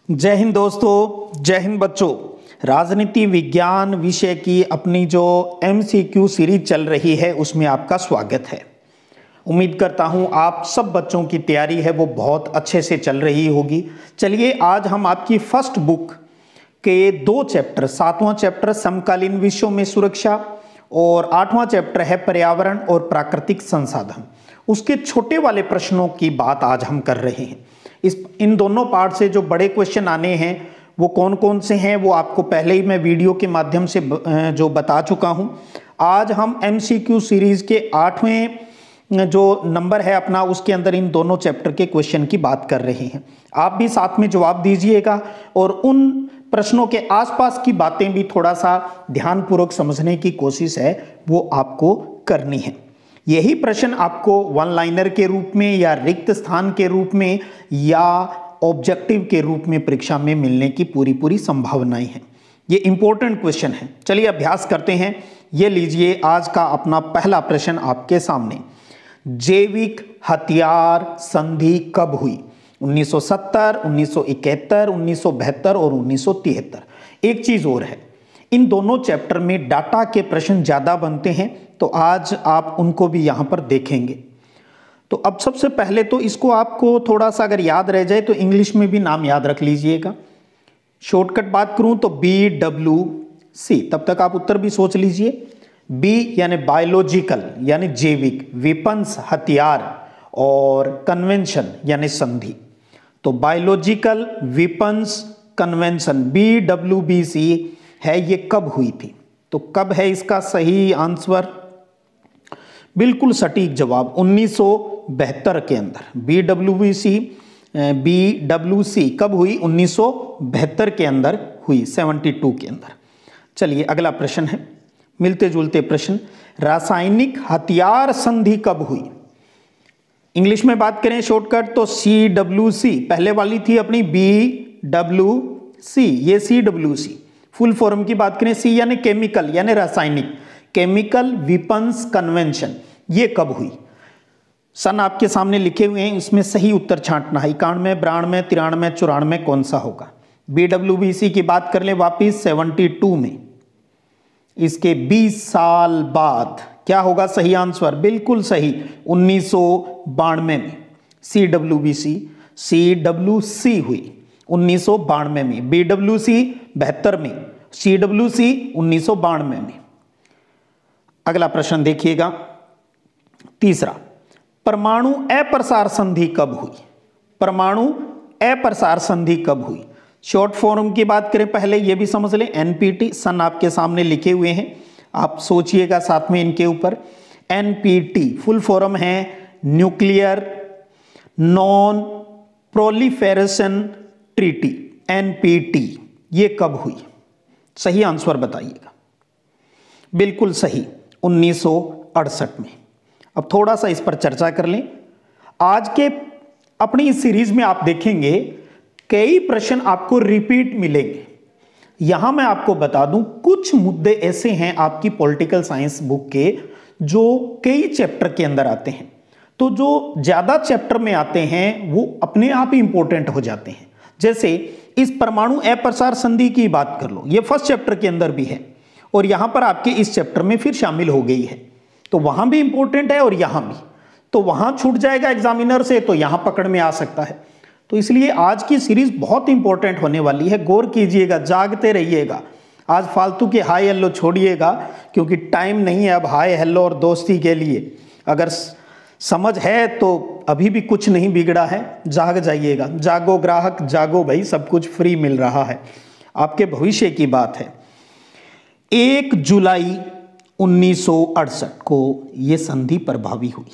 जय हिंद दोस्तों, जय हिंद बच्चों। राजनीति विज्ञान विषय की अपनी जो MCQ सीरीज चल रही है उसमें आपका स्वागत है। उम्मीद करता हूं आप सब बच्चों की तैयारी है वो बहुत अच्छे से चल रही होगी। चलिए आज हम आपकी फर्स्ट बुक के 2 चैप्टर, 7वां चैप्टर समकालीन विश्व में सुरक्षा और 8वां चैप्टर है पर्यावरण और प्राकृतिक संसाधन, उसके छोटे वाले प्रश्नों की बात आज हम कर रहे हैं। इन दोनों पार्ट से जो बड़े क्वेश्चन आने हैं वो कौन कौन से हैं वो आपको पहले ही मैं वीडियो के माध्यम से जो बता चुका हूं। आज हम MCQ सीरीज के 8वें जो नंबर है अपना उसके अंदर इन दोनों चैप्टर के क्वेश्चन की बात कर रहे हैं। आप भी साथ में जवाब दीजिएगा और उन प्रश्नों के आसपास की बातें भी थोड़ा सा ध्यानपूर्वक समझने की कोशिश है वो आपको करनी है। यही प्रश्न आपको वन लाइनर के रूप में या रिक्त स्थान के रूप में या ऑब्जेक्टिव के रूप में परीक्षा में मिलने की पूरी संभावनाएं हैं। ये इंपॉर्टेंट क्वेश्चन है। चलिए अभ्यास करते हैं। ये लीजिए आज का अपना पहला प्रश्न आपके सामने। जैविक हथियार संधि कब हुई? 1970, 1971, 1972 और 1973। एक चीज और है, इन दोनों चैप्टर में डाटा के प्रश्न ज्यादा बनते हैं तो आज आप उनको भी यहां पर देखेंगे। तो अब सबसे पहले तो इसको आपको थोड़ा सा अगर याद रह जाए तो इंग्लिश में भी नाम याद रख लीजिएगा। शॉर्टकट बात करूं तो BWC, तब तक आप उत्तर भी सोच लीजिए। B यानी बायोलॉजिकल यानी जैविक, वेपन्स हथियार और कन्वेंशन यानी संधि। तो बायोलॉजिकल वेपन्स कन्वेंशन BWBC है, ये कब हुई थी? तो कब है इसका सही आंसर? बिल्कुल सटीक जवाब 1972 के अंदर। BWC कब हुई? 1972 के अंदर हुई, 72 के अंदर। चलिए अगला प्रश्न है, मिलते जुलते प्रश्न। रासायनिक हथियार संधि कब हुई? इंग्लिश में बात करें शॉर्टकट तो CWC, पहले वाली थी अपनी BWC, ये CWC। फुल फॉर्म की बात करें C यानी केमिकल यानी रासायनिक, केमिकल वेपन्स कन्वेंशन, ये कब हुई? सन आपके सामने लिखे हुए हैं, इसमें सही उत्तर छांटना है। 91, 92, 93, 94 कौन सा होगा? BWBC की बात कर ले वापिस 72 में, इसके 20 साल बाद क्या होगा सही आंसर? बिल्कुल सही 1992 में CWC हुई 1992 में, BWC 72 में, CWC 1992 में। अगला प्रश्न देखिएगा, तीसरा। परमाणु अप्रसार संधि कब हुई? परमाणु अप्रसार संधि कब हुई? शॉर्ट फॉर्म की बात करें पहले ये भी समझ लें, NPT, सन आपके सामने लिखे हुए हैं, आप सोचिएगा साथ में इनके ऊपर। NPT फुल फॉर्म है nuclear non proliferation treaty, NPT, ये कब हुई? सही आंसर बताइएगा। बिल्कुल सही 1968 में। अब थोड़ा सा इस पर चर्चा कर लें। आज के अपनी इस सीरीज में आप देखेंगे कई प्रश्न आपको रिपीट मिलेंगे। यहां मैं आपको बता दूं कुछ मुद्दे ऐसे हैं आपकी पॉलिटिकल साइंस बुक के जो कई चैप्टर के अंदर आते हैं, तो जो ज्यादा चैप्टर में आते हैं वो अपने आप ही इंपॉर्टेंट हो जाते हैं। जैसे इस परमाणु अप्रसार संधि की बात कर लो, ये फर्स्ट चैप्टर के अंदर भी है और यहां पर आपके इस चैप्टर में फिर शामिल हो गई है, तो वहां भी इंपॉर्टेंट है और यहां भी, तो वहां छूट जाएगा एग्जामिनर से तो यहां पकड़ में आ सकता है। तो इसलिए आज की सीरीज बहुत इंपॉर्टेंट होने वाली है, गौर कीजिएगा, जागते रहिएगा। आज फालतू के हाय हेलो छोड़िएगा क्योंकि टाइम नहीं है अब हाय हेलो और दोस्ती के लिए। अगर समझ है तो अभी भी कुछ नहीं बिगड़ा है, जाग जाइएगा। जागो ग्राहक जागो भाई, सब कुछ फ्री मिल रहा है, आपके भविष्य की बात है। 1 जुलाई 1968 को यह संधि प्रभावी हुई।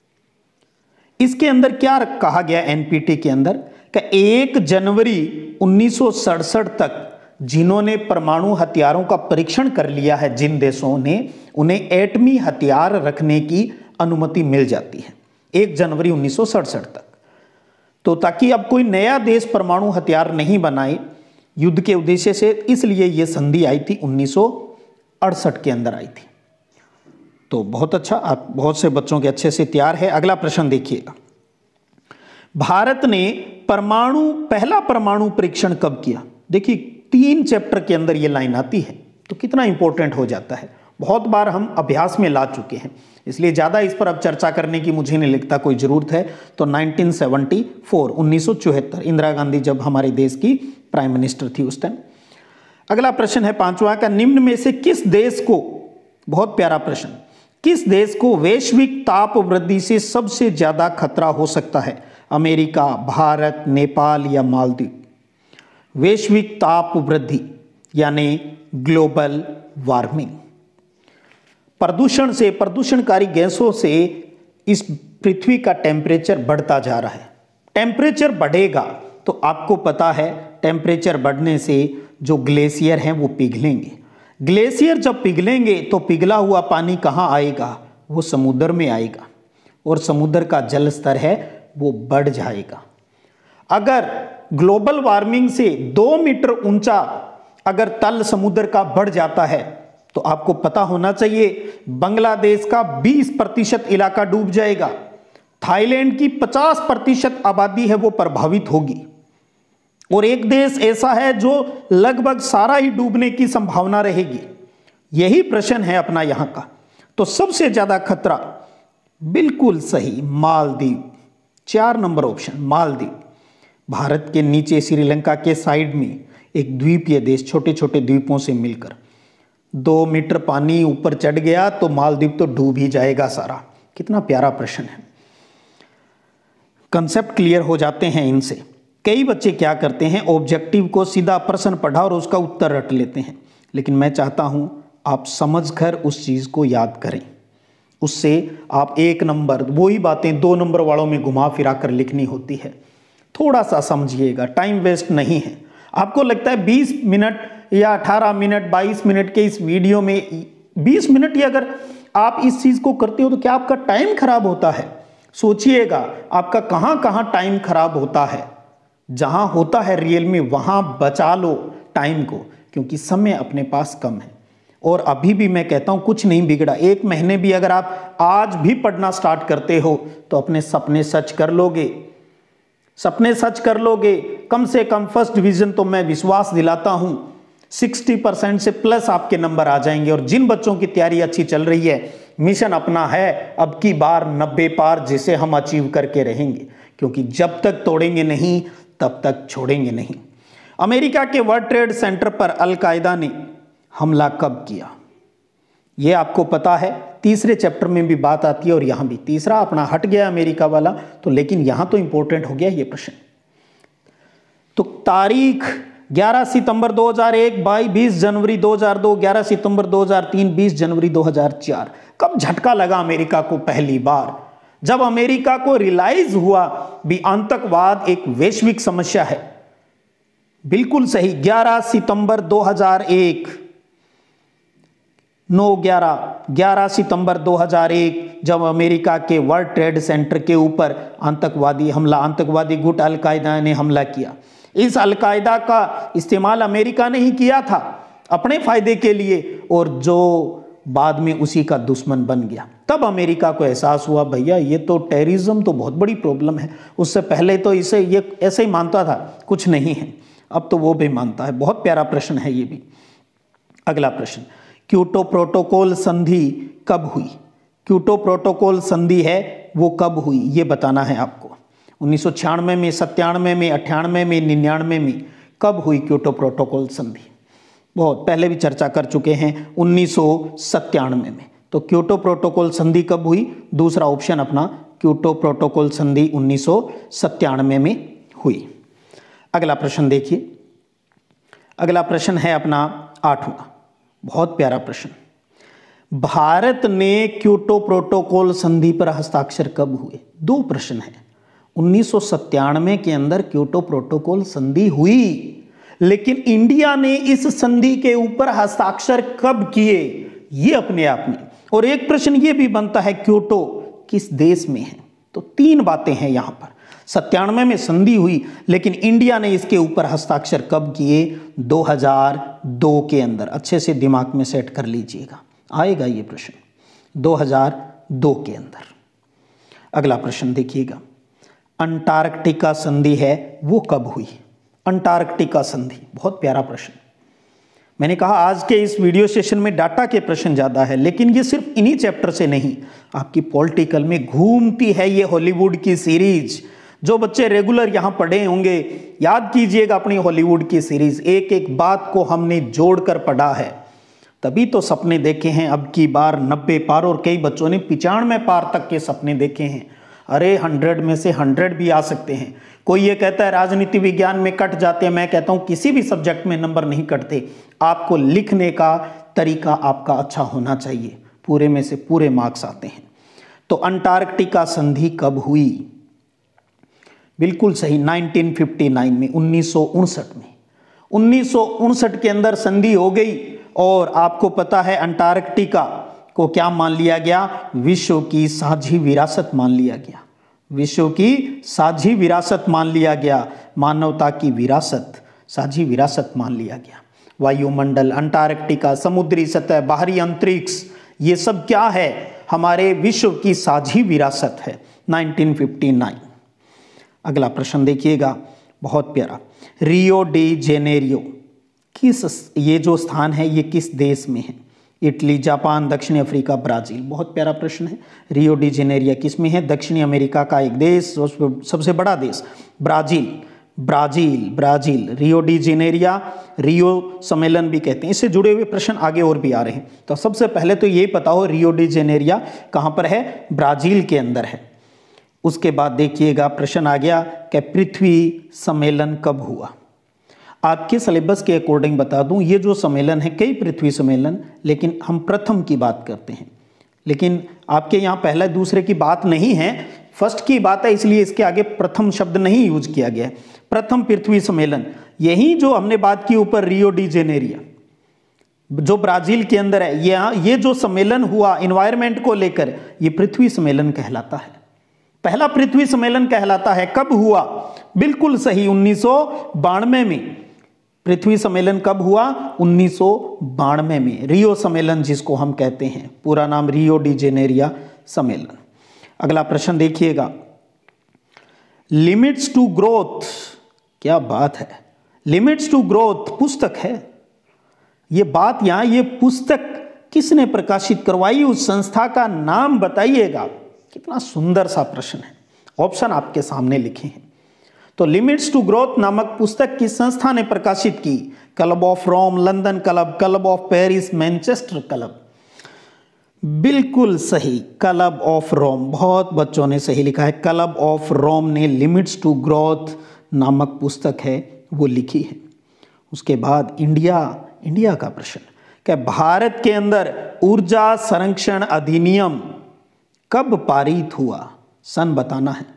इसके अंदर क्या कहा गया NPT के अंदर कि 1 जनवरी 1967 तक जिन्होंने परमाणु हथियारों का परीक्षण कर लिया है, जिन देशों ने, उन्हें एटमी हथियार रखने की अनुमति मिल जाती है 1 जनवरी 1967 तक। तो ताकि अब कोई नया देश परमाणु हथियार नहीं बनाए युद्ध के उद्देश्य से, इसलिए यह संधि आई थी 1968 के अंदर आई थी। तो बहुत अच्छा, आप बहुत से बच्चों के अच्छे से तैयार है। अगला प्रश्न देखिएगा। भारत ने पहला परमाणु परीक्षण कब किया? देखिए 3 चैप्टर के अंदर ये लाइन आती है तो कितना इंपॉर्टेंट हो जाता है। बहुत बार हम अभ्यास में ला चुके हैं, इसलिए ज़्यादा इस पर अब चर्चा करने की मुझे नहीं लगता कोई ज़रूरत है। तो 1974 इंदिरा गांधी जब हमारे देश की प्राइम मिनिस्टर थी उस टाइम। अगला प्रश्न है 5वां का, निम्न में से किस देश को, बहुत प्यारा प्रश्न, किस देश को वैश्विक ताप वृद्धि से सबसे ज़्यादा खतरा हो सकता है? अमेरिका, भारत, नेपाल या मालदीव? वैश्विक ताप वृद्धि यानी ग्लोबल वार्मिंग, प्रदूषण से, प्रदूषणकारी गैसों से इस पृथ्वी का टेम्परेचर बढ़ता जा रहा है। टेम्परेचर बढ़ेगा तो आपको पता है टेम्परेचर बढ़ने से जो ग्लेशियर हैं वो पिघलेंगे। ग्लेशियर जब पिघलेंगे तो पिघला हुआ पानी कहाँ आएगा? वो समुद्र में आएगा और समुद्र का जल स्तर है वो बढ़ जाएगा। अगर ग्लोबल वार्मिंग से 2 मीटर ऊंचा अगर तल समुद्र का बढ़ जाता है तो आपको पता होना चाहिए बांग्लादेश का 20% इलाका डूब जाएगा, थाईलैंड की 50% आबादी है वो प्रभावित होगी, और एक देश ऐसा है जो लगभग सारा ही डूबने की संभावना रहेगी। यही प्रश्न है अपना यहां का। तो सबसे ज्यादा खतरा, बिल्कुल सही, मालदीव। 4 number option Maldives. भारत के नीचे श्रीलंका के साइड में एक द्वीपीय देश, छोटे छोटे द्वीपों से मिलकर 2 मीटर पानी ऊपर चढ़ गया तो मालदीव तो डूब ही जाएगा सारा। कितना प्यारा प्रश्न है, कंसेप्ट क्लियर हो जाते हैं इनसे। कई बच्चे क्या करते हैं, ऑब्जेक्टिव को सीधा प्रश्न पढ़ा और उसका उत्तर रट लेते हैं, लेकिन मैं चाहता हूं आप समझकर उस चीज को याद करें, उससे आप 1 नंबर, वही बातें 2 नंबर वालों में घुमा फिरा कर लिखनी होती है। थोड़ा सा समझिएगा, टाइम वेस्ट नहीं है। आपको लगता है 20 मिनट या 18 मिनट 22 मिनट के इस वीडियो में 20 मिनट ही अगर आप इस चीज को करते हो तो क्या आपका टाइम खराब होता है? सोचिएगा आपका कहां कहां टाइम खराब होता है। जहां होता है रियल में वहां बचा लो टाइम को, क्योंकि समय अपने पास कम है। और अभी भी मैं कहता हूं कुछ नहीं बिगड़ा, 1 महीने भी अगर आप आज भी पढ़ना स्टार्ट करते हो तो अपने सपने सच कर लोगे, सपने सच कर लोगे। कम से कम फर्स्ट डिवीजन तो मैं विश्वास दिलाता हूं 60% से प्लस आपके नंबर आ जाएंगे। और जिन बच्चों की तैयारी अच्छी चल रही है, मिशन अपना है अब की बार 90 पार, जिसे हम अचीव करके रहेंगे, क्योंकि जब तक तोड़ेंगे नहीं तब तक छोड़ेंगे नहीं। अमेरिका के वर्ल्ड ट्रेड सेंटर पर अल-कायदा ने हमला कब किया? यह आपको पता है, तीसरे चैप्टर में भी बात आती है और यहां भी। तीसरा अपना हट गया अमेरिका वाला तो, लेकिन यहां तो इंपॉर्टेंट हो गया ये प्रश्न। तो तारीख 11 सितंबर 2001, 20 जनवरी 2002, 11 सितंबर 2003, 20 जनवरी 2004। कब झटका लगा अमेरिका को? पहली बार जब अमेरिका को रियलाइज हुआ भी आतंकवाद एक वैश्विक समस्या है। बिल्कुल सही, 11 सितंबर 2001, 11 सितंबर 2001 जब अमेरिका के वर्ल्ड ट्रेड सेंटर के ऊपर आतंकवादी हमला, आतंकवादी गुट अल-कायदा ने हमला किया। इस अल-कायदा का इस्तेमाल अमेरिका ने ही किया था अपने फायदे के लिए, और जो बाद में उसी का दुश्मन बन गया। तब अमेरिका को एहसास हुआ भैया ये तो टेररिज्म तो बहुत बड़ी प्रॉब्लम है। उससे पहले तो इसे ये ऐसे ही मानता था, कुछ नहीं है, अब तो वो भी मानता है। बहुत प्यारा प्रश्न है ये भी। अगला प्रश्न, क्योटो प्रोटोकॉल संधि कब हुई? क्योटो प्रोटोकॉल संधि है वो कब हुई ये बताना है आपको। 1996 में, 97 में, 98 में, 99 में कब हुई क्योटो प्रोटोकॉल संधि? बहुत पहले भी चर्चा कर चुके हैं, 1997 में। तो क्योटो प्रोटोकॉल संधि कब हुई? दूसरा ऑप्शन अपना, क्योटो प्रोटोकॉल संधि 1997 में हुई। अगला प्रश्न देखिए, अगला प्रश्न है अपना 8वां, बहुत प्यारा प्रश्न। भारत ने क्योटो प्रोटोकॉल संधि पर हस्ताक्षर कब हुए? 2 प्रश्न है। 1997 के अंदर क्योटो प्रोटोकॉल संधि हुई, लेकिन इंडिया ने इस संधि के ऊपर हस्ताक्षर कब किए ये अपने आप में। और एक प्रश्न ये भी बनता है क्योटो किस देश में है? तो 3 बातें हैं यहां पर। 97 में संधि हुई, लेकिन इंडिया ने इसके ऊपर हस्ताक्षर कब किए? 2002 के अंदर। अच्छे से दिमाग में सेट कर लीजिएगा, आएगा ये प्रश्न 2002 के अंदर। अगला प्रश्न देखिएगा, अंटार्कटिका संधि है वो कब हुई? अंटार्कटिका संधि, बहुत प्यारा प्रश्न। मैंने कहा आज के इस वीडियो सेशन में डाटा के प्रश्न ज़्यादा है, लेकिन ये सिर्फ इन्हीं चैप्टर से नहीं, आपकी पॉलिटिकल में घूमती है ये हॉलीवुड की सीरीज। जो बच्चे रेगुलर यहाँ पढ़े होंगे याद कीजिएगा अपनी हॉलीवुड की सीरीज, एक एक बात को हमने जोड़कर पढ़ा है, तभी तो सपने देखे हैं अब की बार 90 पार, और कई बच्चों ने 95 पार तक के सपने देखे हैं। अरे 100 में से 100 भी आ सकते हैं। कोई ये कहता है राजनीति विज्ञान में कट जाते हैं, मैं कहता हूं किसी भी सब्जेक्ट में नंबर नहीं कटते, आपको लिखने का तरीका आपका अच्छा होना चाहिए, पूरे में से पूरे मार्क्स आते हैं। तो अंटार्कटिका संधि कब हुई? बिल्कुल सही, 1959 में, 1959 में, 1959 के अंदर संधि हो गई। और आपको पता है अंटार्कटिका को क्या मान लिया गया? विश्व की साझी विरासत मान लिया गया, विश्व की साझी विरासत मान लिया गया, मानवता की विरासत, साझी विरासत मान लिया गया। वायुमंडल, अंटार्कटिका, समुद्री सतह, बाहरी अंतरिक्ष, ये सब क्या है? हमारे विश्व की साझी विरासत है। 1959। अगला प्रश्न देखिएगा, बहुत प्यारा। रियो डी जेनेरियो ये जो स्थान है ये किस देश में है? इटली, जापान, दक्षिण अफ्रीका, ब्राजील। बहुत प्यारा प्रश्न है। रियो डी जेनेरिया किस में है? दक्षिणी अमेरिका का एक देश, सबसे बड़ा देश Brazil, Brazil. Rio de Janeiro, Rio सम्मेलन भी कहते हैं। इससे जुड़े हुए प्रश्न आगे और भी आ रहे हैं। तो सबसे पहले तो ये पता हो रियो डी जेनेरिया कहाँ पर है? ब्राजील के अंदर है। उसके बाद देखिएगा प्रश्न आ गया कि पृथ्वी सम्मेलन कब हुआ? आपके सिलेबस के अकॉर्डिंग बता दूं, ये जो सम्मेलन है कई पृथ्वी सम्मेलन, लेकिन हम प्रथम की बात करते हैं। लेकिन आपके यहाँ पहला दूसरे की बात नहीं है, फर्स्ट की बात है, इसलिए इसके आगे प्रथम शब्द नहीं यूज किया गया है। प्रथम पृथ्वी सम्मेलन यही जो हमने बात की ऊपर, रियो डी जेनेरिया जो ब्राजील के अंदर है, ये जो सम्मेलन हुआ एनवायरमेंट को लेकर, ये पृथ्वी सम्मेलन कहलाता है, पहला पृथ्वी सम्मेलन कहलाता है। कब हुआ? बिल्कुल सही, 1992 में। पृथ्वी सम्मेलन कब हुआ? 1992 में। रियो सम्मेलन जिसको हम कहते हैं, पूरा नाम रियो डी जेनेरिया सम्मेलन। अगला प्रश्न देखिएगा, लिमिट्स टू ग्रोथ, क्या बात है, लिमिट्स टू ग्रोथ पुस्तक है। ये बात यहां, ये पुस्तक किसने प्रकाशित करवाई, उस संस्था का नाम बताइएगा। कितना सुंदर सा प्रश्न है, ऑप्शन आपके सामने लिखे हैं। तो लिमिट्स टू ग्रोथ नामक पुस्तक किस संस्था ने प्रकाशित की? Club of Rome, London club, club of Paris, Manchester club. बिल्कुल सही, क्लब ऑफ रोम। बहुत बच्चों ने सही लिखा है, क्लब ऑफ रोम ने लिमिट्स टू ग्रोथ नामक पुस्तक है वो लिखी है। उसके बाद इंडिया का प्रश्न, क्या भारत के अंदर ऊर्जा संरक्षण अधिनियम कब पारित हुआ? सन बताना है।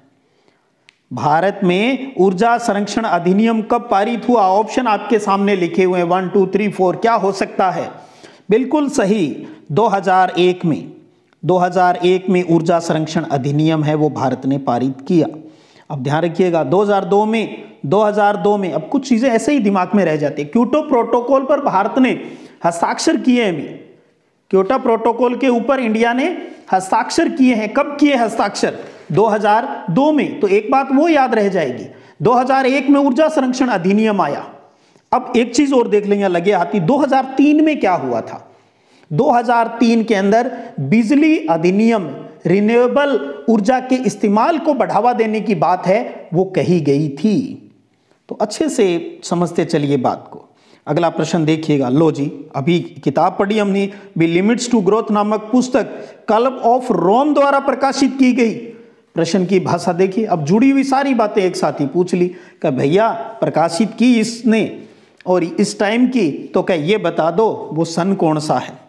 भारत में ऊर्जा संरक्षण अधिनियम कब पारित हुआ? ऑप्शन आपके सामने लिखे हुए हैं, 1 2 3 4, क्या हो सकता है? बिल्कुल सही, 2001 में। 2001 में ऊर्जा संरक्षण अधिनियम है वो भारत ने पारित किया। अब ध्यान रखिएगा, 2002 में अब कुछ चीजें ऐसे ही दिमाग में रह जाती है। क्योटो प्रोटोकॉल पर भारत ने हस्ताक्षर किए हैं। क्योटो प्रोटोकॉल के ऊपर इंडिया ने हस्ताक्षर किए हैं। कब किए हस्ताक्षर? 2002 में। तो एक बात वो याद रह जाएगी, 2001 में ऊर्जा संरक्षण अधिनियम आया। अब एक चीज और देख लेंगे लगे हाथी, 2003 में क्या हुआ था? 2003 के अंदर बिजली अधिनियम, रिन्यूएबल ऊर्जा के इस्तेमाल को बढ़ावा देने की बात है वो कही गई थी। तो अच्छे से समझते चलिए बात को। अगला प्रश्न देखिएगा, लो जी, अभी किताब पढ़ी हमने भी, लिमिट्स टू ग्रोथ नामक पुस्तक क्लब ऑफ रोम द्वारा प्रकाशित की गई। प्रश्न की भाषा देखिए, अब जुड़ी हुई सारी बातें एक साथ ही पूछ ली कि भैया प्रकाशित की इसने और इस टाइम की, तो क्या ये बता दो वो सन कौन सा है?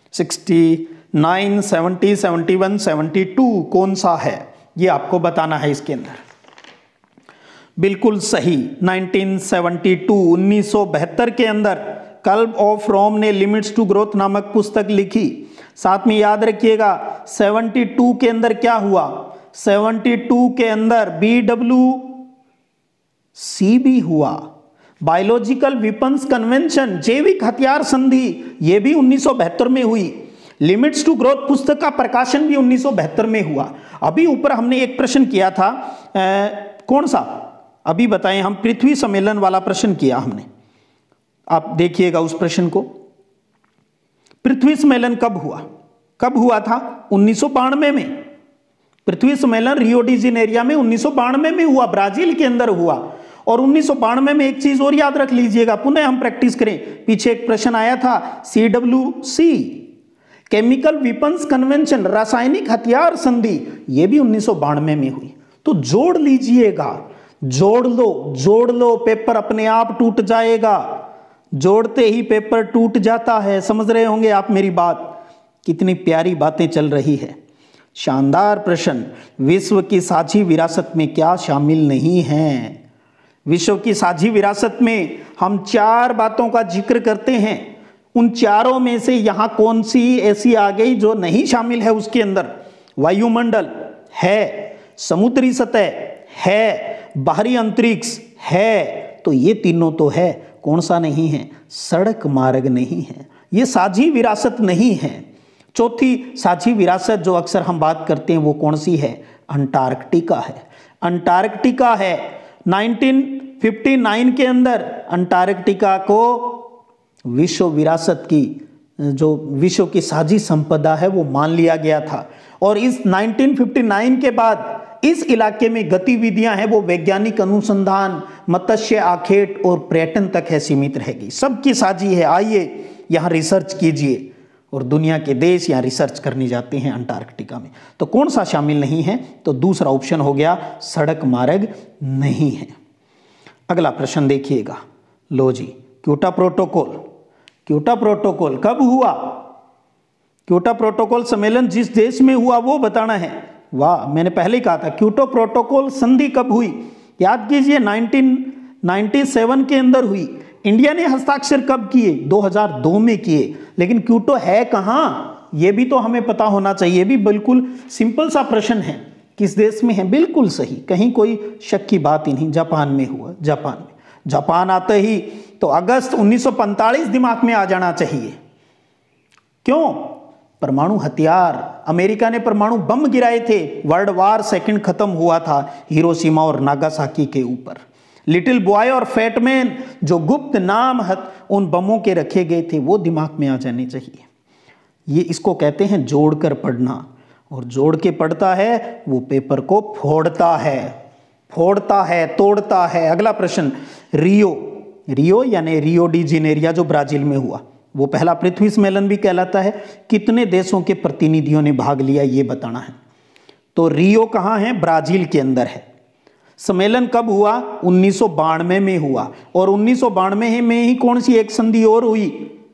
69, 70, 71, 72 कौन सा है ये आपको बताना है इसके अंदर। बिल्कुल सही, 1972, 1972 के अंदर क्लब ऑफ रोम ने लिमिट्स टू ग्रोथ नामक पुस्तक लिखी। साथ में याद रखिएगा 72 के अंदर क्या हुआ? 72 के अंदर BWC भी हुआ, बायोलॉजिकल वेपन्स कन्वेंशन, जैविक हथियार संधि, यह भी 1972 में हुई। लिमिट्स टू ग्रोथ पुस्तक का प्रकाशन भी 1972 में हुआ। अभी ऊपर हमने एक प्रश्न किया था, कौन सा अभी बताएं, हम पृथ्वी सम्मेलन वाला प्रश्न किया हमने, आप देखिएगा उस प्रश्न को। पृथ्वी सम्मेलन कब हुआ? कब हुआ था? 1992 में। पृथ्वी सम्मेलन रियो डी जेनेरियो में 1992 में हुआ, ब्राजील के अंदर हुआ। और 1992 में एक चीज और याद रख लीजिएगा, पुनः हम प्रैक्टिस करें, पीछे एक प्रश्न आया था CWC केमिकल वेपन्स कन्वेंशन, रासायनिक हथियार संधि, यह भी 1992 में हुई। तो जोड़ लीजिएगा, जोड़ लो, पेपर अपने आप टूट जाएगा, जोड़ते ही पेपर टूट जाता है। समझ रहे होंगे आप मेरी बात, कितनी प्यारी बातें चल रही है। शानदार प्रश्न, विश्व की साझी विरासत में क्या शामिल नहीं है? विश्व की साझी विरासत में हम 4 बातों का जिक्र करते हैं, उन चारों में से यहां कौन सी ऐसी आ गई जो नहीं शामिल है उसके अंदर? वायुमंडल है, समुद्री सतह है, बाहरी अंतरिक्ष है, तो ये तीनों तो है, कौन सा नहीं है? सड़क मार्ग नहीं है, ये साझी विरासत नहीं है। चौथी साझी विरासत जो अक्सर हम बात करते हैं वो कौन सी है? अंटार्कटिका है। अंटार्कटिका है। 1959 के अंदर अंटार्कटिका को विश्व विरासत की, जो विश्व की साझी संपदा है, वो मान लिया गया था। और इस 1959 के बाद इस इलाके में गतिविधियां हैं वो वैज्ञानिक अनुसंधान, मत्स्य आखेट और पर्यटन तक है सीमित रहेगी, सबकी साझी है। आइए यहां रिसर्च कीजिए, और दुनिया के देश यहाँ रिसर्च करने जाते हैं अंटार्कटिका में। तो कौन सा शामिल नहीं है? तो दूसरा ऑप्शन हो गया, सड़क मार्ग नहीं है। अगला प्रश्न देखिएगा, लो जी, क्योटो प्रोटोकॉल। क्योटो प्रोटोकॉल कब हुआ? क्योटो प्रोटोकॉल सम्मेलन जिस देश में हुआ वो बताना है। वाह, मैंने पहले ही कहा था, क्योटो प्रोटोकॉल संधि कब हुई? याद कीजिए, 1997 के अंदर हुई। इंडिया ने हस्ताक्षर कब किए? 2002 में किए। लेकिन क्योटो है कहां, यह भी तो हमें पता होना चाहिए। भी बिल्कुल सिंपल सा प्रश्न है, किस देश में है? बिल्कुल सही, कहीं कोई शक की बात ही नहीं, जापान में हुआ। जापान में, जापान आते ही तो अगस्त 1945 दिमाग में आ जाना चाहिए। क्यों? परमाणु हथियार, अमेरिका ने परमाणु बम गिराए थे, वर्ल्ड वार सेकंड खत्म हुआ था हिरोशिमा और नागासाकी के ऊपर। लिटिल बॉय और फैटमैन, जो गुप्त नाम उन बमों के रखे गए थे, वो दिमाग में आ जाने चाहिए। ये इसको कहते हैं जोड़कर पढ़ना, और जोड़ के पढ़ता है वो पेपर को फोड़ता है, तोड़ता है। अगला प्रश्न, रियो यानी रियो डी जेनेरियो जो ब्राजील में हुआ, वो पहला पृथ्वी सम्मेलन भी कहलाता है। कितने देशों के प्रतिनिधियों ने भाग लिया ये बताना है। तो रियो कहाँ है? ब्राजील के अंदर है। सम्मेलन कब हुआ? 1992 में हुआ। और 1992 में ही कौन सी एक संधि और हुई?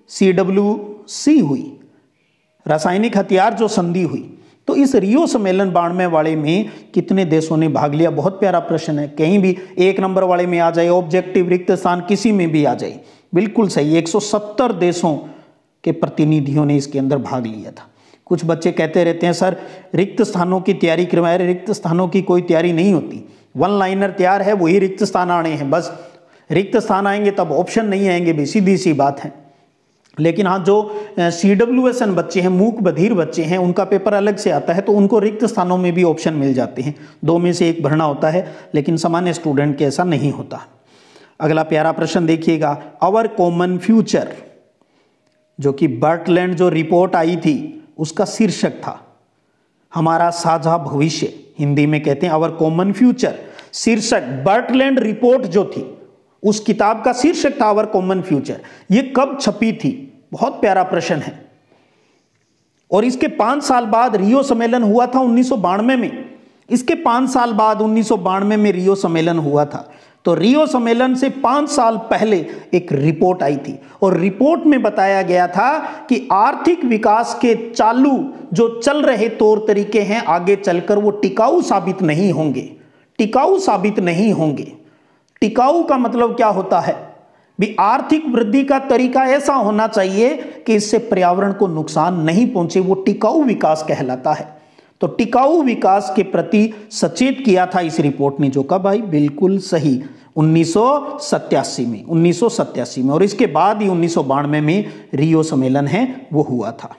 CWC हुई, रासायनिक हथियार जो संधि हुई। तो इस रियो सम्मेलन 92 वाले में कितने देशों ने भाग लिया? बहुत प्यारा प्रश्न है, कहीं भी 1 नंबर वाले में आ जाए, ऑब्जेक्टिव रिक्त स्थान किसी में भी आ जाए, बिल्कुल सही। 170 देशों के प्रतिनिधियों ने इसके अंदर भाग लिया था। कुछ बच्चे कहते रहते हैं सर रिक्त स्थानों की तैयारी करवाए, रिक्त स्थानों की कोई तैयारी नहीं होती, 1 लाइनर तैयार है, वही रिक्त स्थान आने हैं, बस रिक्त स्थान आएंगे तब ऑप्शन नहीं आएंगे भी, सीधी सी बात है। लेकिन हाँ, जो CWSN बच्चे हैं, मूक बधिर बच्चे हैं, उनका पेपर अलग से आता है, तो उनको रिक्त स्थानों में भी ऑप्शन मिल जाते हैं, 2 में से 1 भरना होता है, लेकिन सामान्य स्टूडेंट के ऐसा नहीं होता। अगला प्यारा प्रश्न देखिएगा, आवर कॉमन फ्यूचर, जो कि बर्टलैंड जो रिपोर्ट आई थी उसका शीर्षक था हमारा साझा भविष्य, हिंदी में कहते हैं आवर कॉमन फ्यूचर। शीर्षक बर्टलैंड रिपोर्ट जो थी उस किताब का शीर्षक था आवर कॉमन फ्यूचर। ये कब छपी थी? बहुत प्यारा प्रश्न है। और इसके 5 साल बाद रियो सम्मेलन हुआ था 1992 में। इसके 5 साल बाद 1992 में रियो सम्मेलन हुआ था। तो रियो सम्मेलन से 5 साल पहले एक रिपोर्ट आई थी, और रिपोर्ट में बताया गया था कि आर्थिक विकास के चालू जो चल रहे तौर तरीके हैं आगे चलकर वो टिकाऊ साबित नहीं होंगे। टिकाऊ साबित नहीं होंगे। टिकाऊ का मतलब क्या होता है भी? आर्थिक वृद्धि का तरीका ऐसा होना चाहिए कि इससे पर्यावरण को नुकसान नहीं पहुंचे, वो टिकाऊ विकास कहलाता है। तो टिकाऊ विकास के प्रति सचेत किया था इस रिपोर्ट ने, जो कब आई? बिल्कुल सही, 1987 में, 1987 में। और इसके बाद ही 1992 में रियो सम्मेलन है वो हुआ था।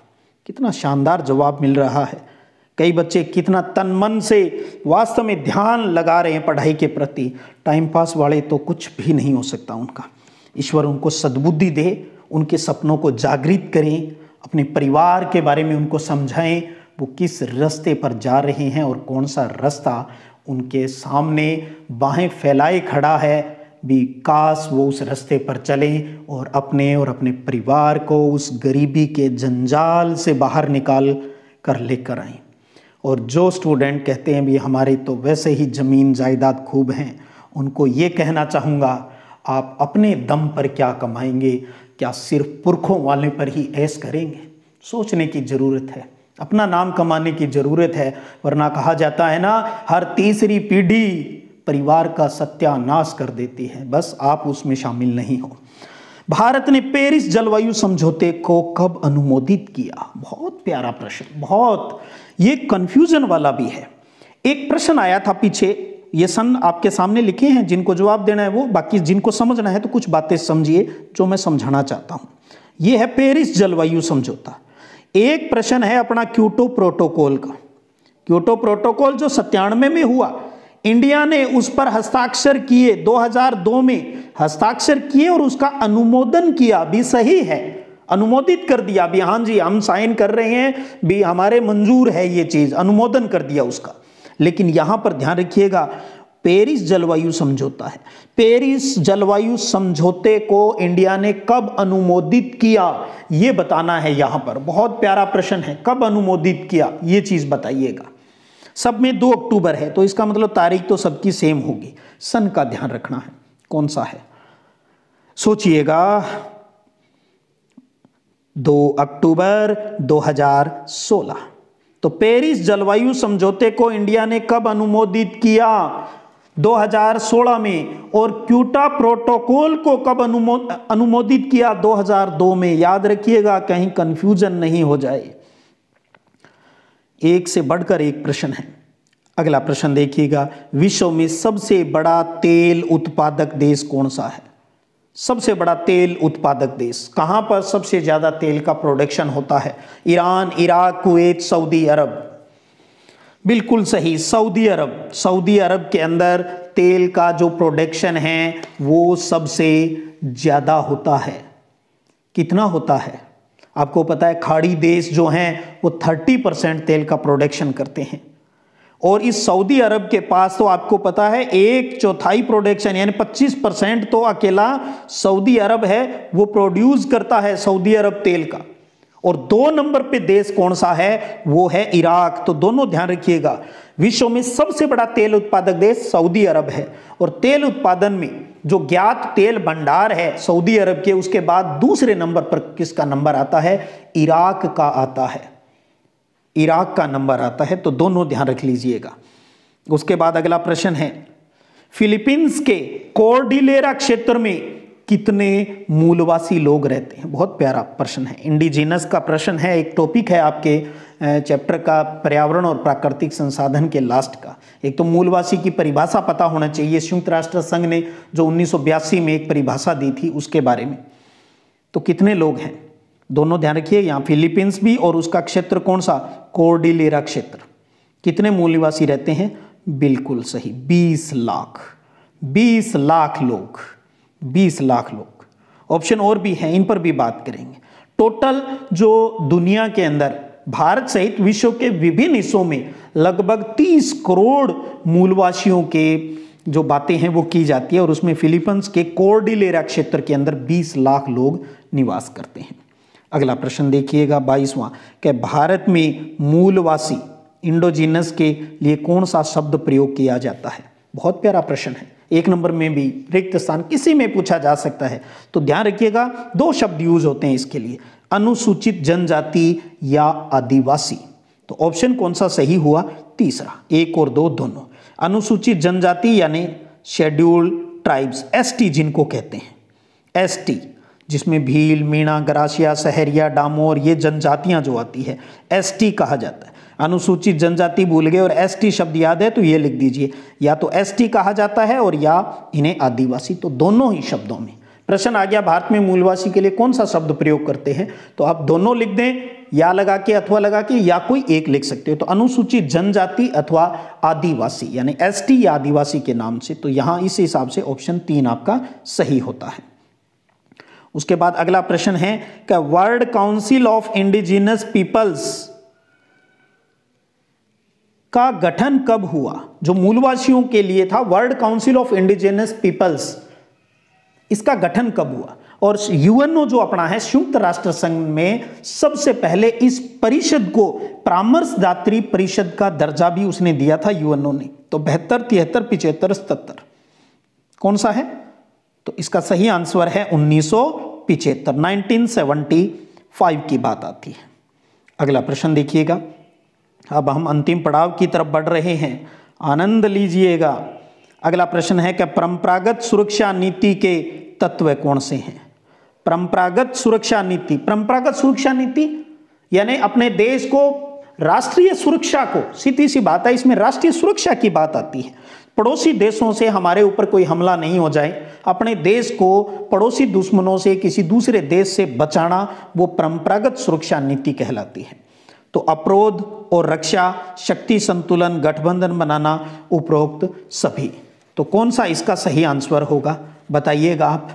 कितना शानदार जवाब मिल रहा है। कई बच्चे कितना तन मन से वास्तव में ध्यान लगा रहे हैं पढ़ाई के प्रति। टाइम पास वाले तो कुछ भी नहीं हो सकता उनका। ईश्वर उनको सद्बुद्धि दे, उनके सपनों को जागृत करें, अपने परिवार के बारे में उनको समझाएं, वो किस रास्ते पर जा रहे हैं और कौन सा रास्ता उनके सामने बाहें फैलाए खड़ा है, भी काश वो उस रास्ते पर चलें और अपने परिवार को उस गरीबी के जंजाल से बाहर निकाल कर लेकर आएं। और जो स्टूडेंट कहते हैं भी हमारे तो वैसे ही ज़मीन जायदाद खूब हैं, उनको ये कहना चाहूँगा, आप अपने दम पर क्या कमाएंगे, क्या सिर्फ पुरखों वाले पर ही ऐश करेंगे? सोचने की ज़रूरत है, अपना नाम कमाने की ज़रूरत है। वरना कहा जाता है ना, हर तीसरी पीढ़ी परिवार का सत्यानाश कर देती है। बस आप उसमें शामिल नहीं हो। भारत ने पेरिस जलवायु समझौते को कब अनुमोदित किया? बहुत प्यारा प्रश्न, बहुत ये कंफ्यूजन वाला भी है। एक प्रश्न आया था पीछे, ये सन आपके सामने लिखे हैं, जिनको जवाब देना है वो, बाकी जिनको समझना है तो कुछ बातें समझिए जो मैं समझाना चाहता हूं। ये है पेरिस जलवायु समझौता। एक प्रश्न है अपना क्योटो प्रोटोकॉल का। क्योटो प्रोटोकॉल जो 97 में हुआ, इंडिया ने उस पर हस्ताक्षर किए, 2002 में हस्ताक्षर किए और उसका अनुमोदन किया भी। सही है, अनुमोदित कर दिया भी, हाँ जी हम साइन कर रहे हैं भी, हमारे मंजूर है ये चीज, अनुमोदन कर दिया उसका। लेकिन यहां पर ध्यान रखिएगा, पेरिस जलवायु समझौता है। पेरिस जलवायु समझौते को इंडिया ने कब अनुमोदित किया, यह बताना है यहां पर। बहुत प्यारा प्रश्न है, कब अनुमोदित किया ये चीज बताइएगा। सब में 2 अक्टूबर है, तो इसका मतलब तारीख तो सबकी सेम होगी। सन का ध्यान रखना है, कौन सा है सोचिएगा। 2 अक्टूबर 2016। तो पेरिस जलवायु समझौते को इंडिया ने कब अनुमोदित किया? 2016 में। और क्योटो प्रोटोकॉल को कब अनुमोदित किया? 2002 में। याद रखिएगा, कहीं कंफ्यूजन नहीं हो जाए। एक से बढ़कर एक प्रश्न है। अगला प्रश्न देखिएगा, विश्व में सबसे बड़ा तेल उत्पादक देश कौन सा है? सबसे बड़ा तेल उत्पादक देश, कहां पर सबसे ज्यादा तेल का प्रोडक्शन होता है? Iran, Iraq, Kuwait, Saudi Arabia. बिल्कुल सही, सऊदी अरब। सऊदी अरब के अंदर तेल का जो प्रोडक्शन है वो सबसे ज्यादा होता है। कितना होता है आपको पता है? खाड़ी देश जो हैं वो 30% तेल का प्रोडक्शन करते हैं, और इस सऊदी अरब के पास तो आपको पता है 1/4 प्रोडक्शन यानी 25% तो अकेला सऊदी अरब है, वो प्रोड्यूस करता है सऊदी अरब तेल का। और 2 नंबर पे देश कौन सा है? वो है इराक। तो दोनों ध्यान रखिएगा, विश्व में सबसे बड़ा तेल उत्पादक देश सऊदी अरब है, और तेल उत्पादन में जो ज्ञात तेल भंडार है सऊदी अरब के, उसके बाद दूसरे नंबर पर किसका नंबर आता है? इराक का आता है। इराक का नंबर आता है, तो दोनों ध्यान रख लीजिएगा। उसके बाद अगला प्रश्न है, फिलीपींस के कोर्डिलेरा क्षेत्र में कितने मूलवासी लोग रहते हैं? बहुत प्यारा प्रश्न है, इंडिजिनस का प्रश्न है। एक टॉपिक है आपके चैप्टर का पर्यावरण और प्राकृतिक संसाधन के लास्ट का। एक तो मूलवासी की परिभाषा पता होना चाहिए, संयुक्त राष्ट्र संघ ने जो 1982 में एक परिभाषा दी थी उसके बारे में। तो कितने लोग हैं दोनों ध्यान रखिए, यहाँ फिलीपींस भी और उसका क्षेत्र कौन सा? कोर्डिलेरा क्षेत्र। कितने मूलवासी रहते हैं? बिल्कुल सही, 20 लाख। 20 लाख लोग, 20 लाख लोग। ऑप्शन और भी हैं, इन पर भी बात करेंगे। टोटल जो दुनिया के अंदर भारत सहित विश्व के विभिन्न हिस्सों में लगभग 30 करोड़ मूलवासियों के जो बातें हैं वो की जाती है, और उसमें फिलीपींस के कोर्डिलेरा क्षेत्र के अंदर 20 लाख लोग निवास करते हैं। अगला प्रश्न देखिएगा 22वां, कि भारत में मूलवासी इंडोजिनस के लिए कौन सा शब्द प्रयोग किया जाता है? बहुत प्यारा प्रश्न है। 1 नंबर में भी रिक्त स्थान किसी में पूछा जा सकता है, तो ध्यान रखिएगा 2 शब्द यूज होते हैं इसके लिए, अनुसूचित जनजाति या आदिवासी। तो ऑप्शन कौन सा सही हुआ? तीसरा, 1 और 2 दोनों। अनुसूचित जनजाति यानी शेड्यूल्ड ट्राइब्स, एसटी जिनको कहते हैं, एसटी जिसमें भील, मीणा, गरासिया, सहरिया, डामोर, ये जनजातियां जो आती है एसटी कहा जाता है। अनुसूचित जनजाति भूल गए और एसटी शब्द याद है तो ये लिख दीजिए, या तो एसटी कहा जाता है और या इन्हें आदिवासी, तो दोनों ही शब्दों में। प्रश्न आ गया भारत में मूलवासी के लिए कौन सा शब्द प्रयोग करते हैं, तो आप दोनों लिख दें या लगा के अथवा लगा के या कोई एक लिख सकते हो। तो अनुसूचित जनजाति अथवा आदिवासी यानी एसटी या आदिवासी के नाम से, तो यहां इस हिसाब से ऑप्शन 3 आपका सही होता है। उसके बाद अगला प्रश्न है कि world council of indigenous peoples का गठन कब हुआ? जो मूलवासियों के लिए था world council of indigenous peoples, इसका गठन कब हुआ? और यूएनओ जो अपना है संयुक्त राष्ट्र संघ में सबसे पहले इस परिषद को परामर्शदात्री परिषद का दर्जा भी उसने दिया था यूएनओ ने। तो 72, 73, 75, 77 कौन सा है? तो इसका सही आंसर है 1975, 1975 की बात आती है। अगला प्रश्न देखिएगा। अब हम अंतिम पड़ाव की तरफ बढ़ रहे हैं, आनंद लीजिएगा। अगला प्रश्न है कि परंपरागत सुरक्षा नीति के तत्व कौन से हैं? परंपरागत सुरक्षा नीति, परंपरागत सुरक्षा नीति यानी अपने देश को राष्ट्रीय सुरक्षा को, सीधी सी बात है, इसमें राष्ट्रीय सुरक्षा की बात आती है। पड़ोसी देशों से हमारे ऊपर कोई हमला नहीं हो जाए, अपने देश को पड़ोसी दुश्मनों से, किसी दूसरे देश से बचाना, वो परंपरागत सुरक्षा नीति कहलाती है। तो अपरोध और रक्षा, शक्ति संतुलन, गठबंधन बनाना, उपरोक्त सभी। तो कौन सा इसका सही आंसर होगा बताइएगा आप।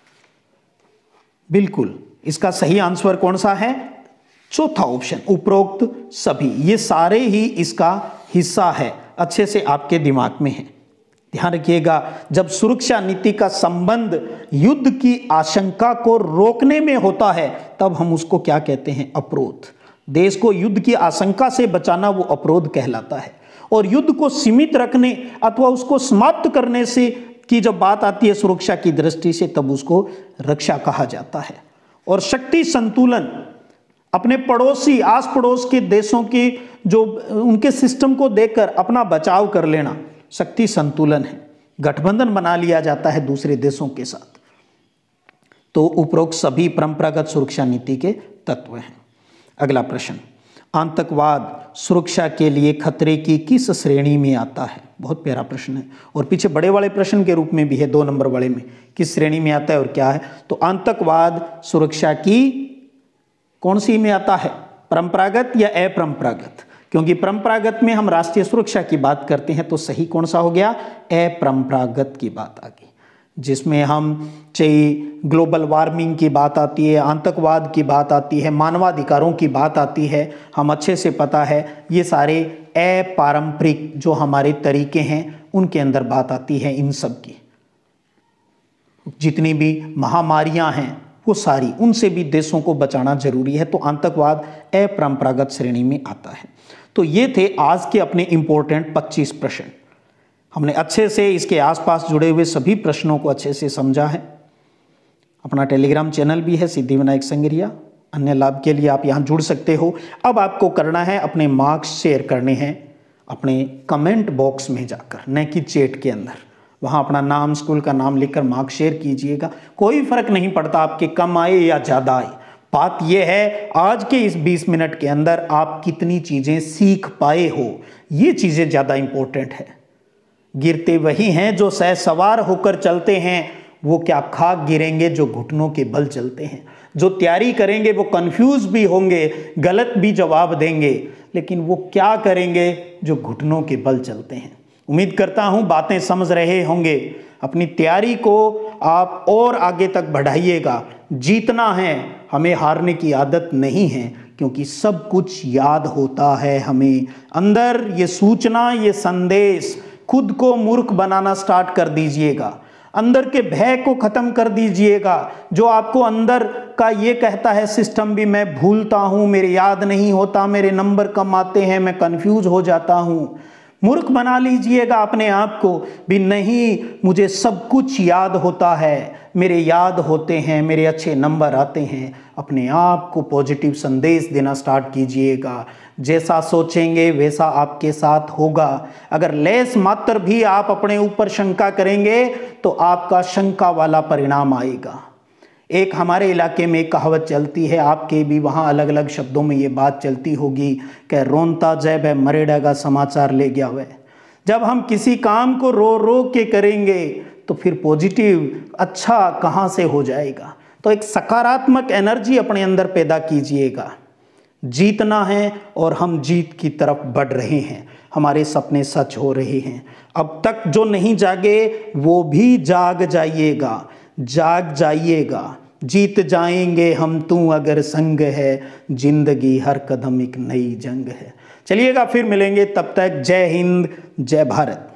बिल्कुल इसका सही आंसर कौन सा है? चौथा ऑप्शन, उपरोक्त सभी। ये सारे ही इसका हिस्सा है, अच्छे से आपके दिमाग में है। ध्यान रखिएगा, जब सुरक्षा नीति का संबंध युद्ध की आशंका को रोकने में होता है तब हम उसको क्या कहते हैं? अपरोध। देश को युद्ध की आशंका से बचाना वो अपरोध कहलाता है। और युद्ध को सीमित रखने अथवा उसको समाप्त करने से की जब बात आती है सुरक्षा की दृष्टि से, तब उसको रक्षा कहा जाता है। और शक्ति संतुलन, अपने पड़ोसी, आस पड़ोस के देशों की जो उनके सिस्टम को देखकर अपना बचाव कर लेना, शक्ति संतुलन है। गठबंधन बना लिया जाता है दूसरे देशों के साथ। तो उपरोक्त सभी परंपरागत सुरक्षा नीति के तत्व हैं। अगला प्रश्न, आतंकवाद सुरक्षा के लिए खतरे की किस श्रेणी में आता है? बहुत प्यारा प्रश्न है और पीछे बड़े वाले प्रश्न के रूप में भी है, 2 नंबर वाले में, किस श्रेणी में आता है और क्या है? तो आतंकवाद सुरक्षा की कौन सी में आता है? परंपरागत या अपरंपरागत? क्योंकि परंपरागत में हम राष्ट्रीय सुरक्षा की बात करते हैं, तो सही कौन सा हो गया? अपरंपरागत की बात आ गई, जिसमें हम चाहे ग्लोबल वार्मिंग की बात आती है, आतंकवाद की बात आती है, मानवाधिकारों की बात आती है। हम अच्छे से पता है ये सारे अपारंपरिक जो हमारे तरीके हैं उनके अंदर बात आती है। इन सब की जितनी भी महामारियां हैं वो सारी, उनसे भी देशों को बचाना जरूरी है। तो आतंकवाद अपरंपरागत श्रेणी में आता है। तो ये थे आज के अपने इंपॉर्टेंट 25 प्रश्न। हमने अच्छे से इसके आसपास जुड़े हुए सभी प्रश्नों को अच्छे से समझा है। अपना टेलीग्राम चैनल भी है सिद्धिविनायक संगरिया, अन्य लाभ के लिए आप यहां जुड़ सकते हो। अब आपको करना है अपने मार्क्स शेयर करने हैं अपने कमेंट बॉक्स में जाकर, न कि चैट के अंदर। वहां अपना नाम, स्कूल का नाम लिखकर मार्क्स शेयर कीजिएगा। कोई फर्क नहीं पड़ता आपके कम आए या ज़्यादा आए, बात यह है आज के इस 20 मिनट के अंदर आप कितनी चीज़ें सीख पाए हो, ये चीज़ें ज़्यादा इंपॉर्टेंट है। गिरते वही हैं जो सहसवार होकर चलते हैं, वो क्या खाक गिरेंगे जो घुटनों के बल चलते हैं। जो तैयारी करेंगे वो कंफ्यूज भी होंगे, गलत भी जवाब देंगे, लेकिन वो क्या करेंगे जो घुटनों के बल चलते हैं। उम्मीद करता हूं बातें समझ रहे होंगे। अपनी तैयारी को आप और आगे तक बढ़ाइएगा। जीतना है, हमें हारने की आदत नहीं है, क्योंकि सब कुछ याद होता है हमें। अंदर ये सूचना, ये संदेश, खुद को मूर्ख बनाना स्टार्ट कर दीजिएगा। अंदर के भय को खत्म कर दीजिएगा। जो आपको अंदर का ये कहता है सिस्टम भी, मैं भूलता हूं, मेरे याद नहीं होता, मेरे नंबर कम आते हैं, मैं कंफ्यूज हो जाता हूं, मूर्ख बना लीजिएगा अपने आप को भी। नहीं, मुझे सब कुछ याद होता है, मेरे याद होते हैं, मेरे अच्छे नंबर आते हैं। अपने आप को पॉजिटिव संदेश देना स्टार्ट कीजिएगा। जैसा सोचेंगे वैसा आपके साथ होगा। अगर लेस मात्र भी आप अपने ऊपर शंका करेंगे तो आपका शंका वाला परिणाम आएगा। एक हमारे इलाके में एक कहावत चलती है, आपके भी वहाँ अलग अलग शब्दों में ये बात चलती होगी कि रोनता जैब है मरेडा का समाचार ले गया हुआ है। जब हम किसी काम को रो रो के करेंगे तो फिर पॉजिटिव अच्छा कहाँ से हो जाएगा। तो एक सकारात्मक एनर्जी अपने अंदर पैदा कीजिएगा। जीतना है और हम जीत की तरफ बढ़ रहे हैं, हमारे सपने सच हो रहे हैं। अब तक जो नहीं जागे वो भी जाग जाइएगा, जाग जाइएगा, जीत जाएंगे हम तू अगर संग है, जिंदगी हर कदम एक नई जंग है। चलिएगा फिर मिलेंगे, तब तक जय हिंद जय भारत।